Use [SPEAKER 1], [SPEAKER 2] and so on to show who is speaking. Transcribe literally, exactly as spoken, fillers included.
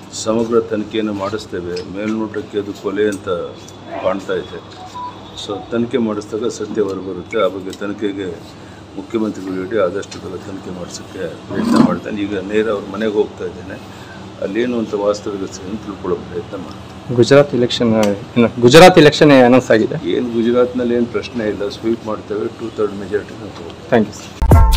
[SPEAKER 1] ಸಮಗ್ರ ತನಿಖೆಯನ್ನು ಮಾಡಿಸ್ತೇವೆ. ಮೇಲ್ನೋಟಕ್ಕೆ ಅದು ಕೊಲೆ ಅಂತ ಕಾಣ್ತಾ ಇದೆ. ಸೊ ತನಿಖೆ ಮಾಡಿಸಿದಾಗ ಸತ್ಯ ಹೊರಬರುತ್ತೆ. ಆ ಬಗ್ಗೆ ತನಿಖೆಗೆ ಮುಖ್ಯಮಂತ್ರಿಗಳು ಹೇಳಿ ಆದಷ್ಟು ಬೇಗ ತನಿಖೆ ಮಾಡಿಸೋಕ್ಕೆ ಪ್ರಯತ್ನ ಮಾಡ್ತಾನೆ. ಈಗ ನೇರ ಅವ್ರ ಮನೆಗೆ ಹೋಗ್ತಾ ಇದ್ದೇನೆ. ಅಲ್ಲೇನು ಅಂತ ವಾಸ್ತವಿಕತೆಯನ್ನು ತಿಳ್ಕೊಳ್ಳೋ ಪ್ರಯತ್ನ ಮಾಡ್ತೀನಿ.
[SPEAKER 2] Gujarat election Gujarat election announce ಆಗಿದೆ.
[SPEAKER 1] ಏನು ಗುಜರಾತ್ನಲ್ಲಿ ಏನು ಪ್ರಶ್ನೆ ಇಲ್ಲ, ಸ್ವೀಪ್ ಮಾಡ್ತೇವೆ. ಟೂ ಥರ್ಡ್ ಮೆಜಾರಿಟಿ ನಾವು ತಗೋತೀವಿ.
[SPEAKER 2] Thank you sir.